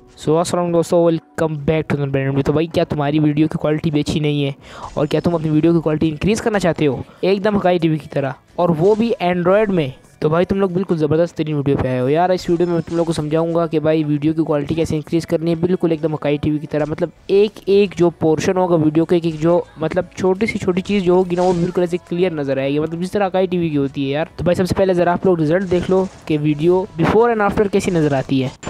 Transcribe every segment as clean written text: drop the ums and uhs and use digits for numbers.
अस्सलाम दोस्तों, welcome back to the brand video. तो भाई, क्या तुम्हारी वीडियो की क्वालिटी भी अच्छी नहीं है और क्या तुम अपनी वीडियो की क्वालिटी इंक्रीज़ करना चाहते हो एकदम हकाई टीवी की तरह, और वो भी एंड्रॉयड में? तो भाई तुम लोग बिल्कुल ज़बरदस्त तरीन वीडियो पे आए हो यार। इस वीडियो में मैं तुम लोग को समझाऊंगा कि भाई वीडियो की क्वालिटी कैसे इंक्रीज़ करनी है, बिल्कुल एकदम हकाई टीवी की तरह। मतलब एक एक जो पोर्शन होगा वीडियो के, एक जो मतलब छोटी सी छोटी चीज़ जो होगी ना, वो बिल्कुल ऐसे क्लियर नजर आएगी, मतलब जिस तरह हकाई टीवी की होती है यार। तो भाई सबसे पहले ज़रा आप लोग रिजल्ट देख लो कि वीडियो बिफोर एंड आफ्टर कैसी नज़र आती है।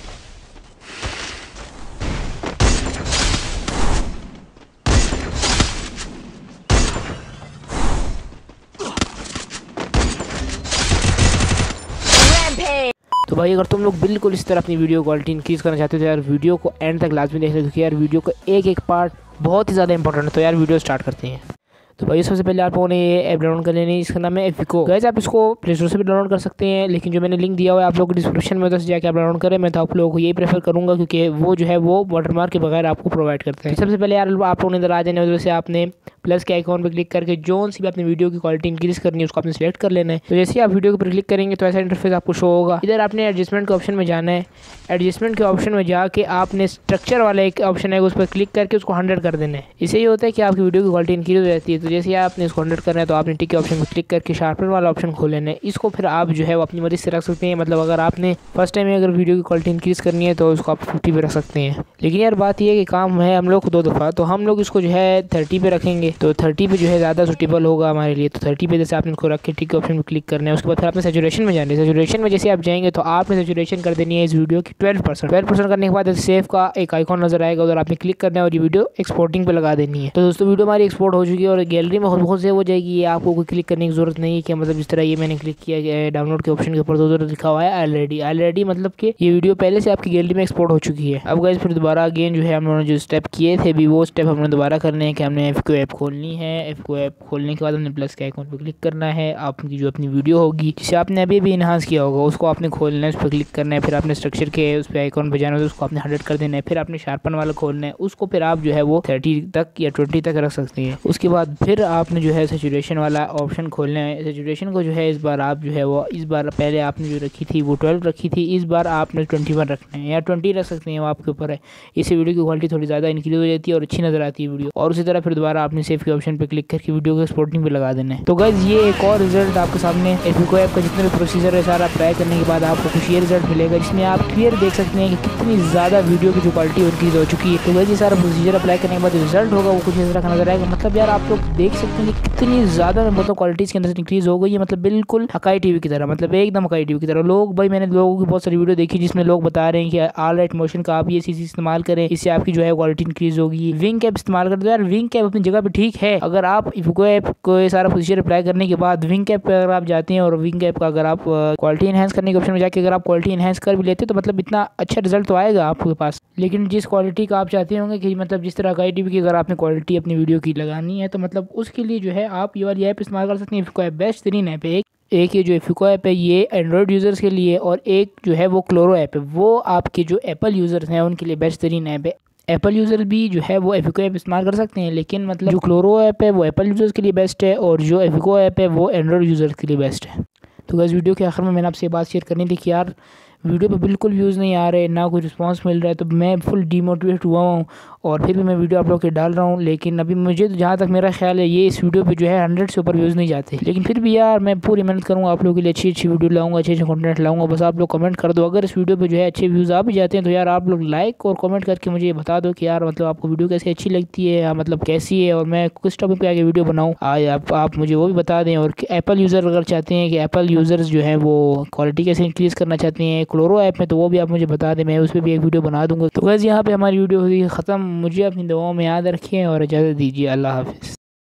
तो भाई अगर तुम लोग बिल्कुल इस तरह अपनी वीडियो क्वालिटी इंक्रीज़ करना चाहते हो तो यार वीडियो को एंड तक लाजमी देखना, क्योंकि यार वीडियो का एक एक पार्ट बहुत ही ज़्यादा इंपॉर्टेंट है। तो यार वीडियो स्टार्ट करते हैं। तो भाई सबसे पहले आप लोगों ने ये ऐप डाउनलोड कर लेनी है, इसका नाम है एफिको। गाइस आप इसको प्ले स्टोर से भी डाउनलोड कर सकते हैं, लेकिन जो मैंने लिंक दिया हुआ है आप लोगों को डिस्क्रिप्शन में, उधर से जाकर आप डाउनलोड करें। मैं तो आप लोगों को यही प्रेफर करूँगा, क्योंकि वो जो है वो वाटरमार्क के बगैर आपको प्रोवाइड करते हैं। सबसे पहले यार आप लोगों ने इधर आ जाना है, उधर से आपने प्लस के आइकॉन पर क्लिक करके जो सी भी अपनी वीडियो की क्वालिटी इंक्रीज़ करनी है उसको आपने सेलेक्ट कर लेना है। तो जैसे ही आप वीडियो के ऊपर क्लिक करेंगे तो ऐसा इंटरफेस आपको शो होगा। इधर आपने एडजस्टमेंट के ऑप्शन में जाना है। एडजस्टमेंट के ऑप्शन में जाके आपने स्ट्रक्चर वाला एक ऑप्शन है उस पर क्लिक करके उसको 100 कर देना है। इससे ये होता है कि आपकी वीडियो की क्वालिटी इंक्रीज हो जाती है। तो जैसे ही आपने इसको 100 करना है तो आपने टिक के ऑप्शन पर क्लिक करके शार्पन वाला ऑप्शन खोल लेना है। इसको फिर आप जो है वो अपनी मर्जी से रख सकते हैं। मतलब अगर आपने फर्स्ट टाइम में अगर वीडियो की क्वालिटी इंक्रीज़ करनी है तो उसको आप 50 पे रख सकते हैं। लेकिन यार बात यह है कि काम है हम लोग को 2 दफ़ा, तो हम लोग इसको जो है 30 पे रखेंगे। तो 30 पे जो है ज़्यादा सूटेबल होगा हमारे लिए। तो 30 पे जैसे आपने इसको रख के टिक के ऑप्शन पर क्लिक करना है। उसके बाद फिर आपने सैचुरेशन में जाना है। सैचुरेशन में जैसे आप जाएंगे तो आपने सैचुरेशन कर देनी है इस वीडियो की 12% करने के बाद सेव का एक आइकॉन नजर आएगा, उधर आपने क्लिक करना है और ये वीडियो एक्सपोर्टिंग पे लगा देनी है। तो दोस्तों वीडियो हमारी एक्सपोर्ट हो चुकी है और गैलरी में खुद सेव हो जाएगी। ये आपको कोई क्लिक करने की जरूरत नहीं है कि मतलब जिस तरह ये मैंने क्लिक किया डाउनलोड के ऑप्शन के ऊपर तो उधर लिखा हुआ है ऑलरेडी मतलब कि ये वीडियो पहले से आपकी गैलरी में एक्सपोर्ट हो चुकी है। अब गाइस फिर दोबारा अगेन जो है हम लोगों ने जो स्टेप किए थे भी वो स्टेप हमने दोबारा करने हैं कि हमने एफिको ऐप खोलनी है। एफिको ऐप खोलने के बाद हमने प्लस के आइकॉन पर क्लिक करना है। आपकी जो अपनी वीडियो होगी जिसे आपने अभी भी इनहांस किया होगा उसको आपने खोलना है, उस पर क्लिक करना है। फिर आपने स्ट्रक्चर के उस पर आइकॉन पर जाना है, उसको आपने 100 कर देना है। फिर आपने शार्पन वाला खोलना है, उसको फिर आप जो है वो 30 तक या 20 तक रख सकते हैं। उसके बाद फिर आपने जो है सैचुरेशन वाला ऑप्शन खोलना है। सैचुरेशन को जो है इस बार आप जो है वो इस बार पहले आपने जो रखी थी वो 12 रखी थी, इस बार आपने 21 रखना है या 20 रख सकते हैं, वो आपके ऊपर है। इससे वीडियो की क्वालिटी थोड़ी ज़्यादा इंक्रीज हो जाती है और अच्छी नजर आती है वीडियो। और उसी तरह फिर दोबारा आपने सेव के ऑप्शन पर क्लिक करके वीडियो को एक्सपोर्टिंग पे लगा देना है। तो गाइस ये एक और रिजल्ट आपके सामने एफिको ऐप का जितने भी प्रोसीजर है सारा अप्लाई करने के बाद आपको कुछ ये रिजल्ट मिलेगा, जिसमें आप क्लियर देख सकते हैं कि कितनी ज़्यादा वीडियो की जो क्वालिटी इंक्रीज हो चुकी है। तो गाइस ये सारा प्रोसीजर अप्लाई करने के बाद रिजल्ट होगा वो कुछ इस तरह का नजर आएगा। मतलब यार आप लोग देख सकते हैं कि कितनी ज़्यादा मतलब क्वालिटी के अंदर इंक्रीज हो गई है, मतलब बिल्कुल हकाई टीवी की तरह, मतलब एकदम हकाई टीवी की तरह। लोग भाई मैंने लोगों की बहुत सारी वीडियो देखी जिसमें लोग बता रहे हैं कि ऑल राइट मोशन का आप ये चीज़ इस्तेमाल करें, इससे आपकी जो है क्वालिटी इंक्रीज होगी। विंक ऐप इस्तेमाल कर दो यार, विंक ऐप अपनी जगह पे ठीक है। अगर आप एफिको ऐप को सारा प्रोसीजर अप्लाई करने के बाद विंक ऐप पर अगर आप जाते हैं और विंक ऐप का अगर आप क्वालिटी इनहेंस करने के ऑप्शन में जाके अगर आप क्वालिटी इनहेंस कर भी लेते तो मतलब इतना अच्छा रिजल्ट तो आएगा आपके पास। लेकिन जिस क्वालिटी का आप चाहते होंगे कि मतलब जिस तरह हकाई टीवी की अगर आपने क्वालिटी अपनी वीडियो की लगानी है तो मतलब उसके लिए जो है आप ये वाली ऐप इस्तेमाल कर सकते हैं। एफिको ऐप बेस्ट तरीन ऐप है। एक ये जो एफिको ऐप है ये एंड्रॉयड यूज़र्स के लिए, और एक जो है वो क्लोरो ऐप है, वो आपके जो एप्पल यूज़र्स हैं उनके लिए बेस्ट तरीन ऐप है। एप्पल यूज़र भी जो है वो एफिको ऐप इस्तेमाल कर सकते हैं, लेकिन मतलब जो क्लोरो ऐप है वो एप्पल यूज़र्स के लिए बेस्ट है और जो एफिको ऐप है वो एंड्रॉयड यूज़र्स के लिए बेस्ट है। तो गाइस वीडियो के आखिर में मैंने आपसे बात शेयर करनी थी कि यार वीडियो पे बिल्कुल व्यूज़ नहीं आ रहे, ना कोई रिस्पांस मिल रहा है, तो मैं फुल डीमोटिवेट हुआ हूँ और फिर भी मैं वीडियो आप लोग के डाल रहा हूँ। लेकिन अभी मुझे तो जहाँ तक मेरा ख्याल है ये इस वीडियो पे जो है 100 से ऊपर व्यूज़ नहीं जाते। लेकिन फिर भी यार मैं पूरी मेहनत करूँगा, आप लोगों के लिए अच्छी अच्छी वीडियो लाऊंगा, अच्छे अच्छे कंटेंट लाऊंगा। बस आप लोग कमेंट कर दो। अगर इस वीडियो पे जो है अच्छे व्यूज़ आ भी जाते हैं तो यार आप लोग लाइक और कमेंट करके मुझे बता दो कि यार मतलब आपको वीडियो कैसी अच्छी लगती है या मतलब कैसी है और मैं किस टॉपिक पे आगे वीडियो बनाऊँ आप मुझे वो भी बता दें। और एप्पल यूज़र अगर चाहते हैं कि एप्पल यूज़र्स जो है वो क्वालिटी कैसे इंक्रीज़ करना चाहते हैं क्लोरो ऐप में, तो वो भी आप मुझे बता दें, मैं उस पर भी एक वीडियो बना दूंगा। तो बस यहाँ पे हमारी वीडियो हुई ख़त्म। मुझे अपनी दुआओं में याद रखें और इजाज़त दीजिए। अल्लाह हाफ़िज़।